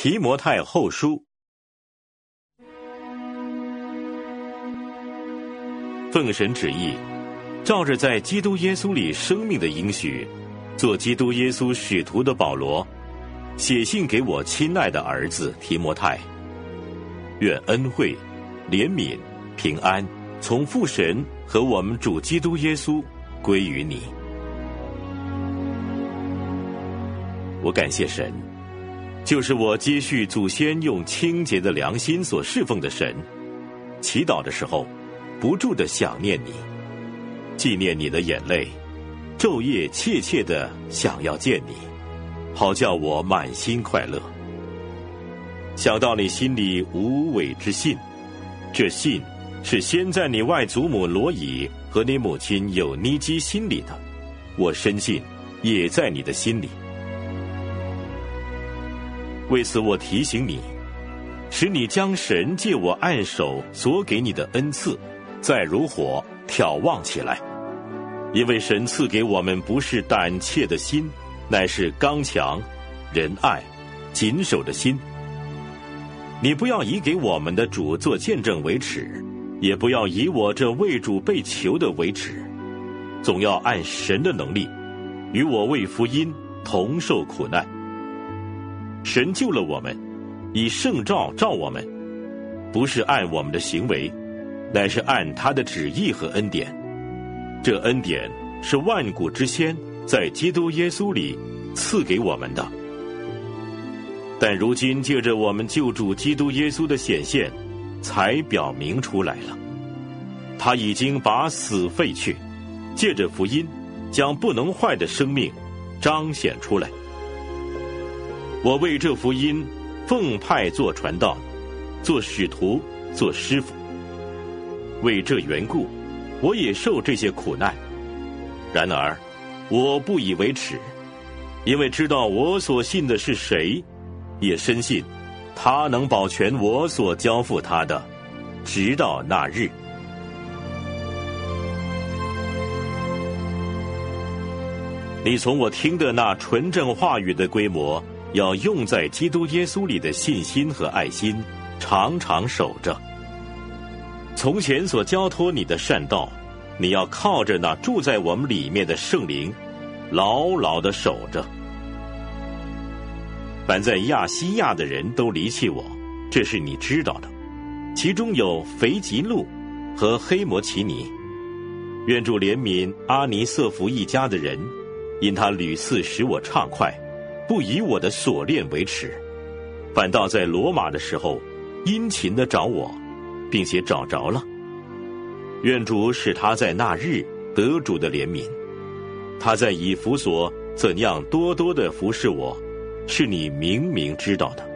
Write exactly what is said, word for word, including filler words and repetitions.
提摩太后书，奉神旨意，照着在基督耶稣里生命的应许，做基督耶稣使徒的保罗，写信给我亲爱的儿子提摩太，愿恩惠、怜悯、平安从父神和我们主基督耶稣归于你。我感谢神，就是我接续祖先用清洁的良心所侍奉的神，祈祷的时候不住地想念你，纪念你的眼泪，昼夜切切地想要见你，好叫我满心快乐。想到你心里无伪之信，这信是先在你外祖母罗以和你母亲有尼基心里的，我深信也在你的心里。为此我提醒你，使你将神借我按手所给你的恩赐再如火挑旺起来，因为神赐给我们不是胆怯的心，乃是刚强、仁爱、谨守的心。你不要以给我们的主做见证为耻，也不要以我这为主被囚的为耻，总要按神的能力，与我为福音同受苦难。神救了我们，以圣召召我们，不是按我们的行为，乃是按他的旨意和恩典。这恩典是万古之先在基督耶稣里赐给我们的，但如今借着我们救主基督耶稣的显现，才表明出来了。他已经把死废去，借着福音将不能坏的生命彰显出来。我为这福音奉派做传道，做使徒，做师傅。为这缘故，我也受这些苦难。然而我不以为耻，因为知道我所信的是谁，也深信他能保全我所交付他的，直到那日。你从我听的那纯正话语的规模，要用在基督耶稣里的信心和爱心，常常守着。从前所交托你的善道，你要靠着那住在我们里面的圣灵，牢牢地守着。凡在亚西亚的人都离弃我，这是你知道的，其中有腓吉路和黑摩奇尼。愿主怜悯阿尼瑟弗一家的人，因他屡次使我畅快，不以我的所恋为耻，反倒在罗马的时候殷勤地找我，并且找着了。愿主使他在那日得主的怜悯。他在以弗所怎样多多地服侍我，是你明明知道的。